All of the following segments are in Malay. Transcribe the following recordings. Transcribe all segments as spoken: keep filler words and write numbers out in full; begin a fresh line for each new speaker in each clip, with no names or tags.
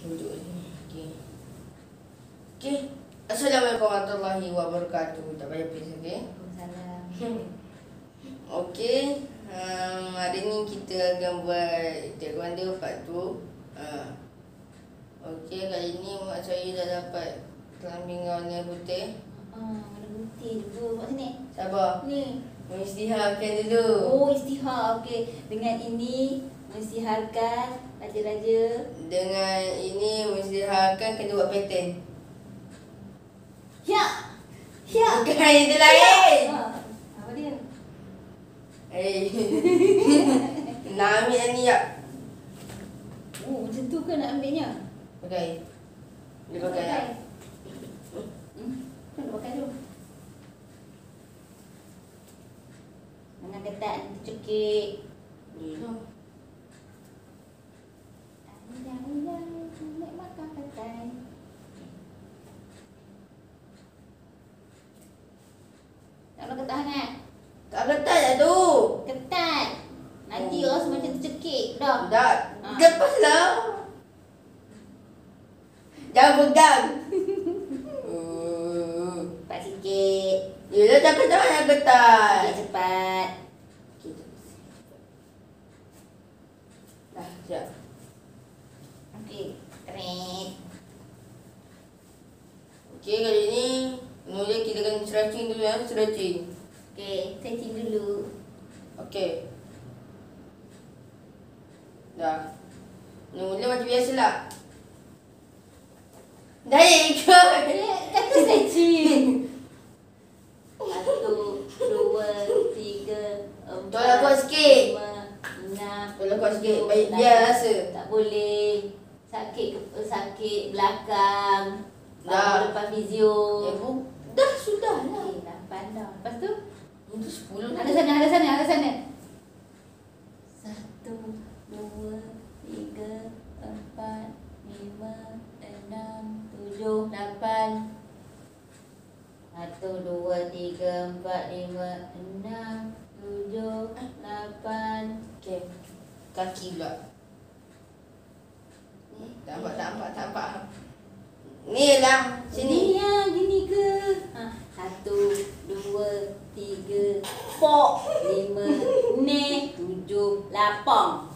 duduk sini. Okey. Okey. Assalamualaikum warahmatullahi wabarakatuh. Tak payah please, okey?
Waalaikumsalam.
Okey. Um, hari ni kita akan buat taekwondo part dua. Uh. Okey, kali ni mak saya dah dapat kelamin warna putih.
Ah, warna putih dulu. Mak sini.
Sabar.
Ni.
Mengisytiharkan dulu.
Oh, istihar. Okey. Dengan ini mengisytiharkan raja-raja.
Dengan ini mengisytiharkan kena buat pattern.
Ya. Ya.
Bukan itu lain.
Ha. Apa dia?
Eh. Nak ambil yang ni tak?
Oh, macam tu ke nak ambilnya?
Pakai. Dia pakai tak?
Hmm. Nak pakai dulu. Jangan ketat nanti cekik.
Ni.
Nak makan pakai. Tak nak ketat sangat.
Tak ketat dah tu.
Ketat. Nanti
Oh.
rasa macam tercekik. Dah.
Tak.
Ha.
Lepaslah. Jangan pegang. uh.
Cepat sikit.
Yelah, tak ketat, tak ketat.
Sikit cepat.
Dah, siap.
Okey. Keren.
Okey, kali ni mula kita akan stretching dulu ya, stretching.
Okey, setting dulu.
Okey. Dah. Mula macam biasalah. Dah ikut.
Eh, kata setting. Satu, dua, tiga, empat,
Tolak kuat sikit.
lima, enam.
Tolak kuat sikit.
tujuh,
Baik,
lapan.
biar rasa.
Tak boleh. Sakit ke- sakit belakang.
Dah.
Baru lepas fizio.
Eh, bu. Dah, sudah lah.
Okey, lapan dah. Lepas tu?
Itu sepuluh
Ada sana, ada sana, ada sana. Satu, dua, tiga, empat, lima, enam, tujuh, lapan. Satu, dua, tiga, empat, lima, enam, tujuh, lapan.
Okey. Kaki pula.
Ni,
Tak nampak, tak nampak, tak nampak. Ni lah.
Sini
Sini.
ya, gini ke? Ha, satu, dua, tiga, empat, lima, enam, tujuh, lapan.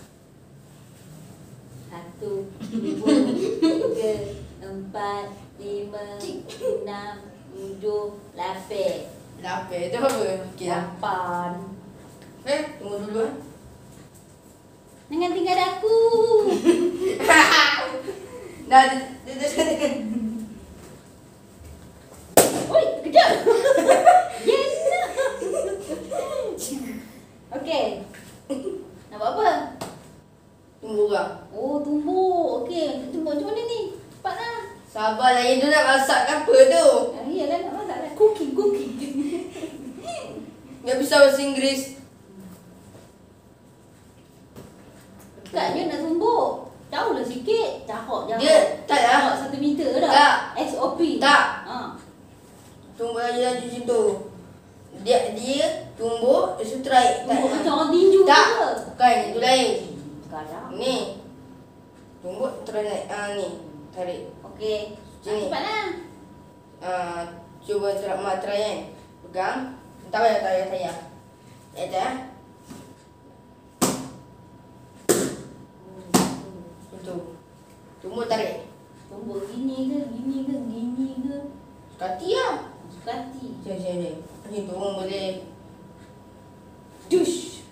Satu, dua, tiga, empat, lima, enam, tujuh, lapan.
Lapar tu apa? Okey lah.
Lapan.
Eh, tunggu dulu eh.
Jangan tinggal aku.
Dah, dia dah sana.
Oi, kejap. Yes. Okey. Nak buat apa?
Tunggu orang.
Oh, tumbuk. Okey, tumbuk macam mana ni? Cepatlah.
Sabarlah, yang tu nak masak ke apa tu?
Ah, iyalah nak masak dah. Cooking, cooking.
Tak bisa bahasa Inggeris.
Dekatnya nak tumbuk. Jauhlah sikit. Cahok, jauh.
Dia, tak lah.
Cahok satu meter dah.
Tak.
S O P.
Tak.
Ha.
Tunggu aja laju situ. Dia dia tumbuk, lepas tu try.
Tumbuk macam orang tinju
Tak.
ke?
Bukan, itu lain.
Sekarang.
Ni. Tumbuk, try naik. Ah, ni. Tarik.
Okey.
Sini.
Cepatlah.
Ah, cuba try, mak try kan. Pegang. Tak payah, tak payah, tak payah. Eh, dah. Itu. Tumbuk, tarik.
Tumbuk gini ke? Gini ke? Gini ke?
Sekati lah.
Suka hati.
Sini, sini, sini. Macam tu orang boleh. Dush.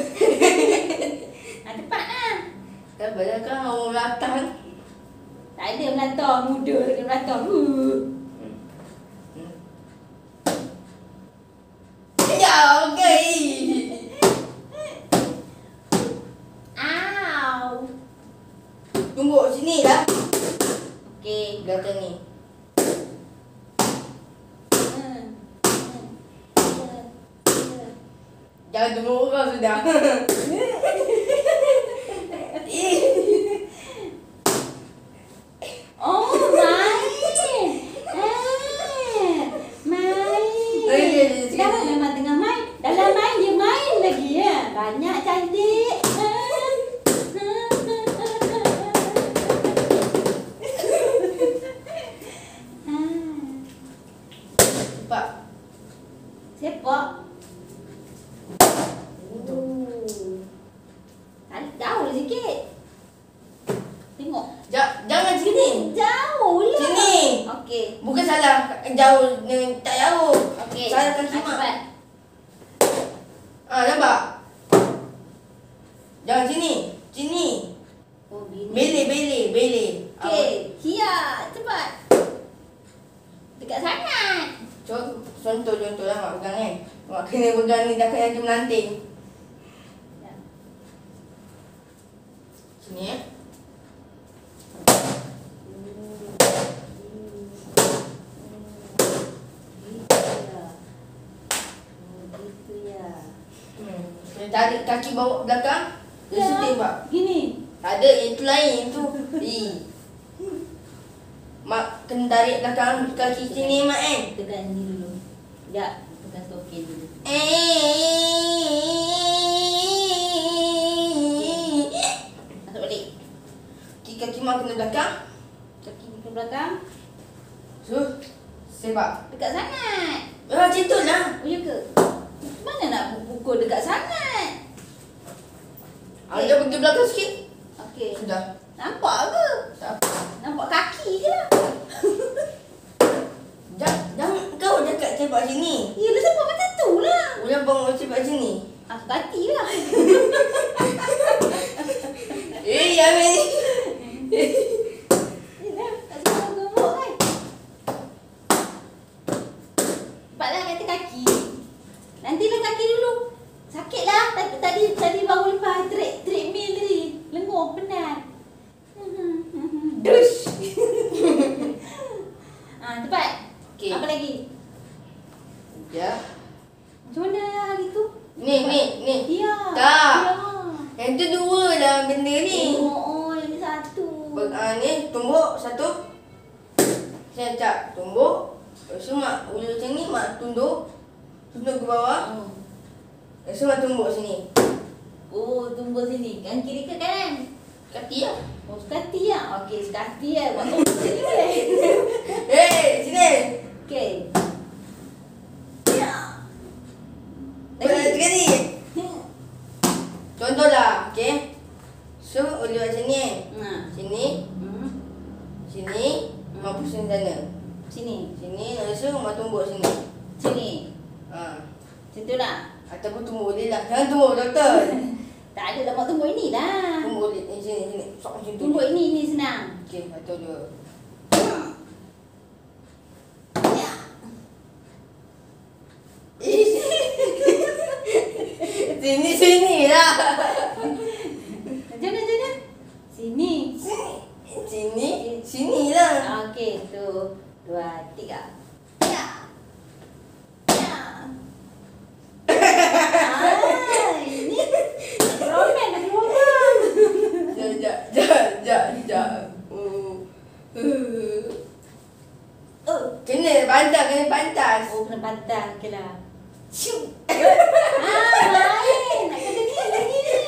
Ha, cepatlah.
Tak payah kan orang belakang.
Tak ada melantau muda dengan melantau. Uh.
Ya, okey.
Au.
Tumbuk sini lah.
Okey.
Belakang ni.
Hmm. Hmm. Hmm. Hmm.
Jangan tumbuk orang sudah.
Oh, main. Eh, main. Dah memang tengah main. Dalam main dia main lagi ya. Banyak cantik.
salah. Jauh. Tak jauh.
Okey.
Salah kaki mak.
Cepat.
Ah, nampak? Jangan sini. Sini.
Oh, gini.
Bele, bele, bele.
Okey. Hiya. Cepat. Dekat sangat.
Contoh, contoh lah mak pegang kan. Mak kena pegang ni dah kayak melanting.
Ya.
Sini eh. Hmm. Kena tarik kaki bawa belakang. Dia setting mak.
Gini.
Tak ada, itu lain itu. I. Mak kena tarik belakang kaki sini mak kan.
Tekan ni dulu. Ya, tekan stokin dulu. Masuk balik.
Kaki kaki mak kena belakang.
Kaki ni ke belakang.
So, sepak.
Dekat sangat.
Ah, macam tu lah.
Oh, ya ke? Mana nak pukul dekat sangat?
Ah, dia pergi belakang sikit.
Okey.
Sudah.
Nampak ke?
Tak apa.
Nampak kaki je lah.
Jangan, jangan kau dekat sepak sini.
Yelah, sebab macam tu lah.
Ulang bang sepak sini.
Aku hati lah.
Eh, yang ni.
Yelah, tak semua gemuk kan? Cepatlah kata kaki. Nantilah kaki dulu. Sakit lah. Tadi tadi, tadi baru lepas trek treadmill tadi. Lenguh, penat.
Dush.
Ah, cepat.
Okey.
Apa lagi?
Ya.
Macam mana hari tu?
Ni, ni, ni.
Ya.
Tak.
Ya.
Yang tu dua lah benda ni.
Oh, oh, yang ni satu.
Ber, ah, ni tumbuk satu. Saya tak tumbuk. Lepas tu mak ulu macam ni mak tunduk. Tunduk ke bawah.
Oh.
Lepas tu mak tumbuk sini.
Oh, tunggu sini. Kan kiri ke kanan?
Kaki lah.
Oh, sekati lah. Okey, sekati lah. Buat tunggu sini boleh.
Hei, sini.
Okey. Ya.
Boleh sekali. Contohlah, okey. So, ulu macam ni.
Nah.
Sini,
Hmm.
sini, mak pusing sana.
Sini.
Sini, lepas tu mak tumbuk sini.
Sini.
Ha.
Macam tu lah.
Ataupun tumbuk boleh lah. Jangan tumbuk betul-betul.
Tak ada lah. Buat tunggu ini lah.
Tumbuk boleh. Eh, sini, sini. Sok macam tu.
Tunggu ini, ini senang.
Okey, atau dua.
Ya.
Sini, sini lah.
Macam mana, macam mana? Sini.
Sini, sini lah.
Okey, tu. Dua, tiga. Ya. Ya. Ah, ini romen, ada romen.
Jap, jap, jap, jap, jap. Uh. Uh.
Oh,
Kena pantas, kena pantas.
oh kena pantas. Okey lah. Cium. Ah, lain. Nak kena ni lagi ni.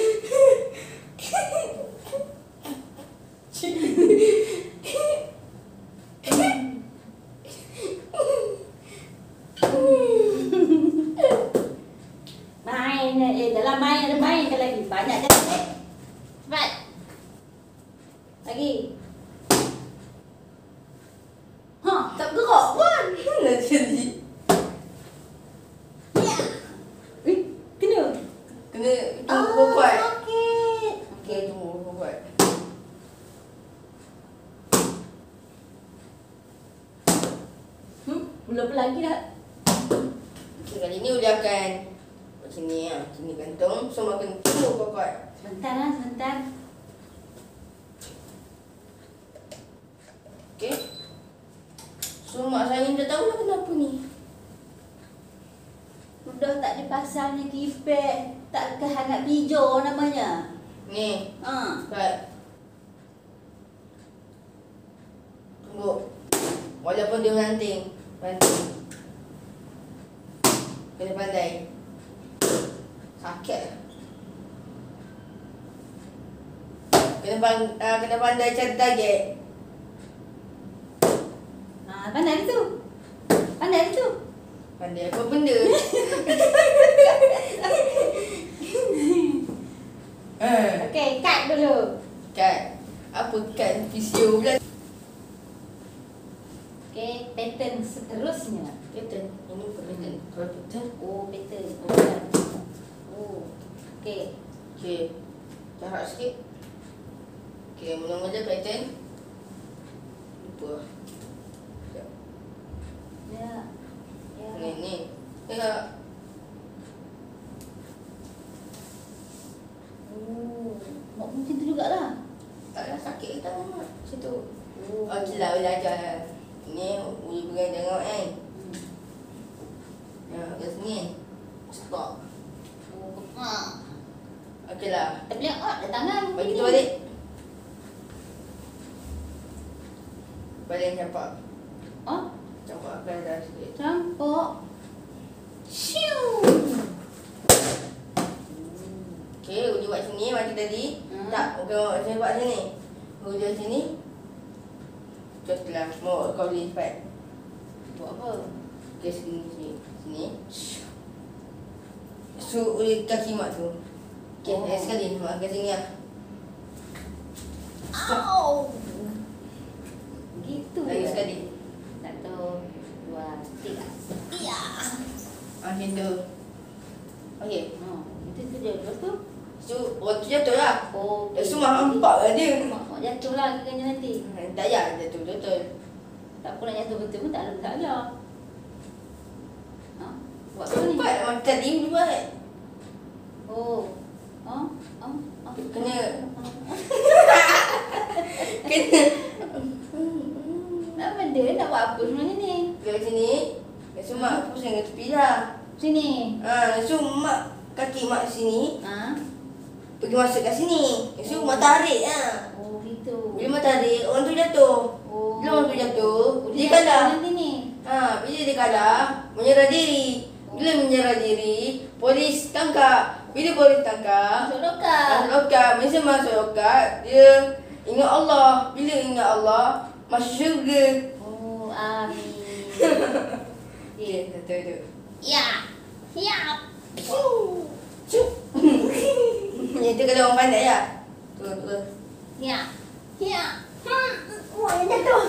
Main eh dalam main ada main ke lagi. Banyak jangan eh. Cepat. Lagi. Ha, tak bergerak pun.
Mana jadi?
Ya. Eh, kena.
Kena tunggu kuat.
Okey.
Okey, tunggu kuat.
Hmm, belum lagi dah.
Okey, kali ni Uli akan buat sini lah. Sini gantung. So, mak kena tunggu kuat-kuat.
Sebentar lah, sebentar.
Okey. So, mak saya dah tahu lah kenapa ni.
Sudah tak ada pasangnya keypad. Tak ke hangat hijau namanya.
Ni,
Ha.
kuat. Tunggu. Walaupun dia melanting. Melanting. Kena pandai. Sakit lah. Kena, pan, uh, kena pandai cari target.
Ha, pandai tu. Pandai tu.
Pandai apa benda. eh,
Okey, cut dulu.
Kat. Apa kat P C O pula.
Okey, pattern seterusnya.
Pattern. Ini bukan pattern. Kalau pattern.
Oh, pattern. Oh, bukan. Oh. Okey.
Okey. Jarak sikit. Okey, mula-mula pattern. Lupa. Sekejap.
Ya. Ya.
Ni, ni. Ya.
Oh, mak pun macam tu jugalah.
Taklah sakit ke tangan mak. Situ.
Oh.
Okey lah, boleh ajar. Ni, boleh pegang tengok kan.
Hmm.
Ya, kat sini. Stop.
Oh, ha.
Okey lah.
Tak boleh out dah tangan.
Bagi tu balik. Balik campak.
Oh,
Campak akan dah sikit.
campur. Siu.
Okey, uji buat sini macam tadi.
Hmm.
Tak, bukan saya buat sini. Uji sini. Contohlah, mau kau boleh cepat.
Buat apa?
Okey, sini, sini. Sini. So, uji kaki mak tu. Okey,
Oh.
oh. sekali. Mak kat sini lah.
Au. Gitu.
Lagi
ya?
sekali.
Satu, dua, tiga. Iya.
Macam tu. Okey.
Oh, itu tu je. Lepas tu?
So, waktu jatuh lah.
Oh,
Dah semua nampak lah dia.
Mak, mak jatuh lah kekanya nanti.
Tak payah jatuh betul.
Tak apa nak jatuh betul pun tak ada masalah. Ha? Buat apa ni?
Cepat macam tadi boleh buat.
Oh. Ha? Ha? Ha?
Kena.
Ha?
Kena.
Nak benda nak buat apa sebenarnya ni?
Kat sini. So, mak pusing ke tepi dah.
Sini.
Ha, so, mak kaki mak sini.
Ha?
Pergi masuk kat sini. So, mak tarik lah.
Oh, gitu.
Bila mak tarik, orang tu jatuh.
Oh.
Bila orang tu jatuh,
Oh,
dia
jatuh
kalah.
nanti ni.
Ha, bila dia kalah, menyerah diri. Bila menyerah diri, polis tangkap. Bila polis tangkap,
Masuk lokal.
masuk lokal. Masa masuk lokal, dia ingat Allah. Bila ingat Allah, masuk syurga.
Oh, amin.
Okey, satu tu.
Ya. Ya.
Piu. Cup. Itu kalau orang pandai lah. Tu, tu.
Ya. Ya. Hmm. Wah, yang jatuh.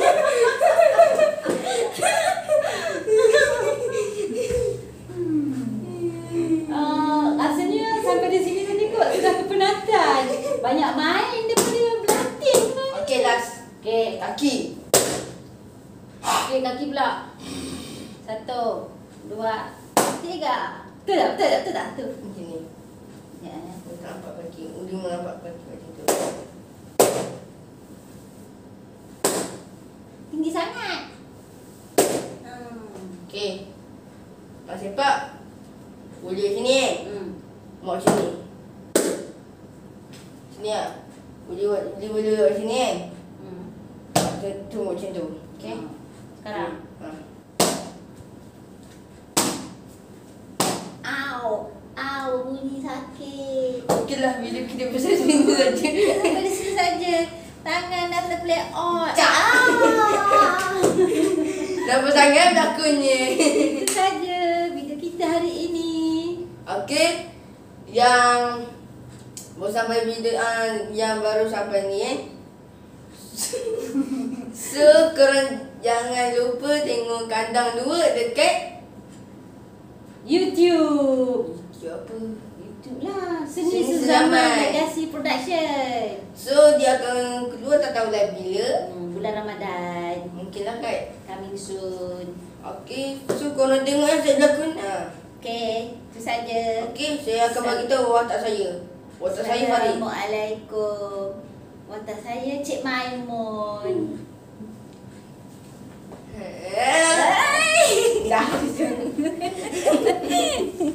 Uh, rasanya sampai di sini tadi kot sudah kepenatan. Banyak main daripada berlatih sebenarnya.
Okey, last.
Okey.
Kaki.
Okey, kaki pula. Satu, dua, tiga. Betul tak? Betul tak? Betul tak? Betul.
Macam ni.
Ya.
Dia tak nampak kaki. Uli nampak kaki macam tu.
Tinggi sangat. Hmm.
Okey. Mak sepak. Uli sini eh.
Hmm.
Mak sini. Sini lah. Uli uli uli kat sini eh.
Hmm.
Macam tu, macam tu. Okey.
Hmm. Sekarang.
Ha.
Au. Au, bunyi sakit.
Okeylah, bila kita pasal sini saja.
Sampai di sini saja. Tangan dah terplay on.
Cak.
Ah.
Dah bersangat berlakunya.
Itu saja video kita hari ini.
Okey. Yang baru sampai video uh, yang baru sampai ni eh. So, korang jangan lupa tengok kandang dua dekat
YouTube.
YouTube apa?
YouTube lah. Seni
Seni
Sezaman
Sezaman.
Legacy Production.
So, dia akan keluar tak tahu lah bila.
Hmm, bulan Ramadan.
Mungkinlah kan.
Coming soon.
Okey. So, korang tengok yang saya lakon. Ha.
Okey, itu saja.
Okey, saya akan bagi tahu watak saya. Watak saya Farid.
Assalamualaikum. Watak saya Cik Maimun.
Dah.